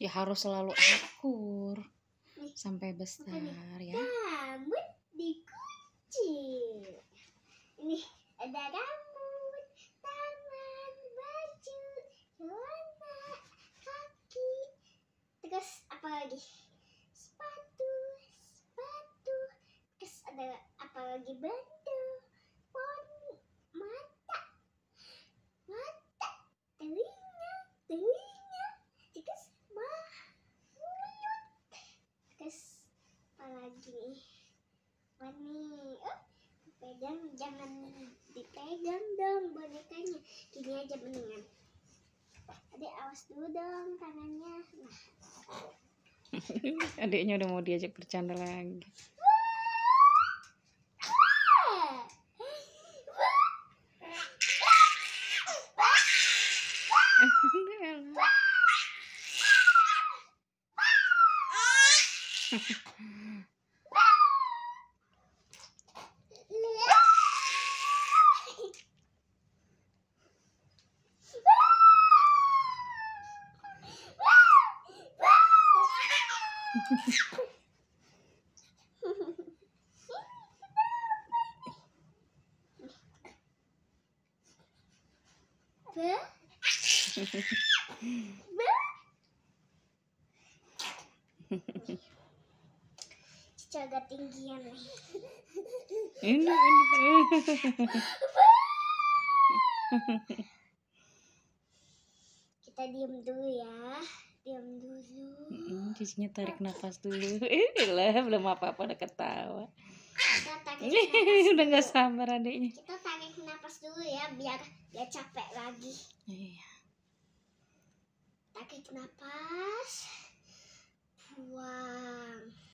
Ya harus selalu akur sampai besar ya. Rambut dikuncir. Ini ada rambut, tangan, baju, celana, kaki. Terus apa lagi? Sepatu. Terus ada apa lagi? Bantal, poni, mata, telinga. Terus mulut. Terus apa lagi nih? Wani, pegang, jangan dipegang dong bonekanya. Gini aja mendingan. Adik awas dulu dong tangannya. Nah. Adiknya udah mau diajak bercanda lagi. Jaga tinggian nih. Ini. Kita diam dulu ya. Diam dulu. Cicinya tarik nafas dulu. Lah belum apa-apa udah ketawa. Kita tarik nafas Udah nggak dulu. sabar adiknya. Kita tarik nafas dulu ya biar capek lagi. Iya. Tarik nafas. Buang.